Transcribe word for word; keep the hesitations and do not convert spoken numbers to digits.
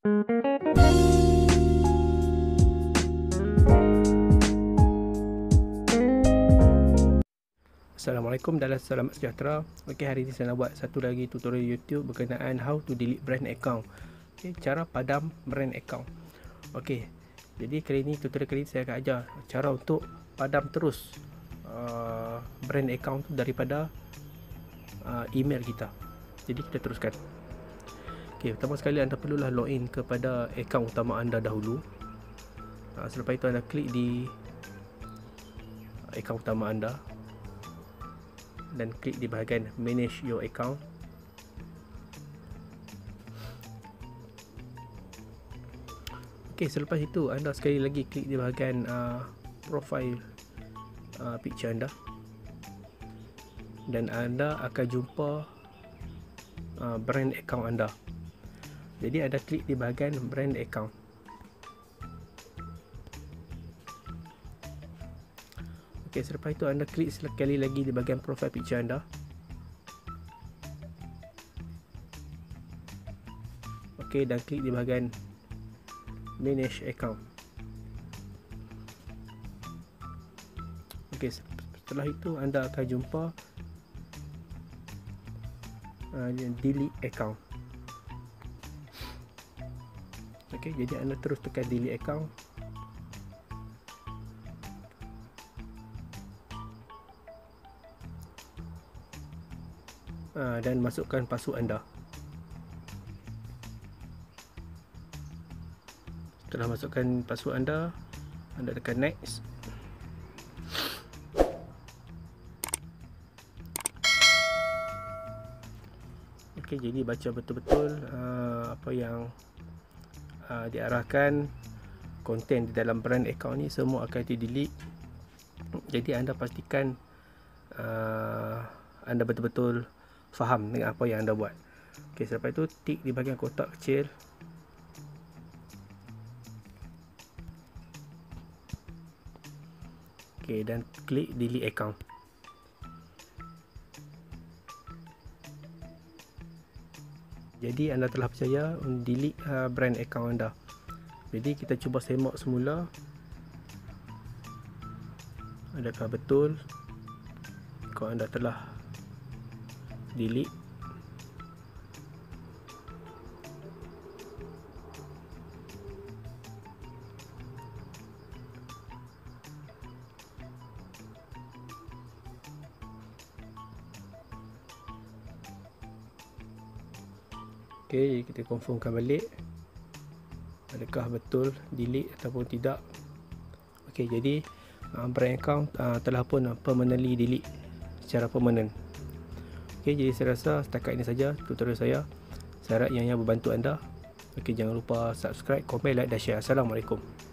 Assalamualaikum dan selamat sejahtera. Okey, hari ini saya nak buat satu lagi tutorial YouTube berkenaan how to delete brand account. Okey, cara padam brand account. Okey, jadi kali ini tutorial kali ini saya akan ajar cara untuk padam terus uh, brand account daripada uh, email kita. Jadi kita teruskan. Okey, pertama sekali anda perlulah login kepada akaun utama anda dahulu. Uh, selepas itu anda klik di akaun utama anda dan klik di bahagian manage your account. Okey, selepas itu anda sekali lagi klik di bahagian uh, profile uh, picture anda dan anda akan jumpa uh, brand account anda. Jadi anda klik di bahagian brand account. Okey, selepas itu anda klik sekali lagi di bahagian profile picture anda. Okey, dan klik di bahagian manage account. Okey, setelah itu anda akan jumpa uh, delete account. Okey, jadi anda terus tekan delete account. Uh, dan masukkan password anda. Setelah masukkan password anda, anda tekan next. Okey, jadi baca betul-betul uh, apa yang uh, diarahkan. Konten di dalam brand account ni semua akan di delete. Jadi anda pastikan uh, anda betul-betul faham dengan apa yang anda buat. Okey, selepas itu tik di bahagian kotak kecil. Okey, dan klik delete account. Jadi anda telah berjaya delete uh, brand account anda. Jadi kita cuba semak semula. Adakah betul kalau anda telah delete? Okey, kita confirmkan balik adakah betul delete ataupun tidak. Okey, jadi uh, brand account uh, telah pun uh, permanently delete secara permanent. Okey, jadi saya rasa setakat ini saja tutorial saya. Saya harap ianya membantu anda. Okey, jangan lupa subscribe, komen, like dan share. Assalamualaikum.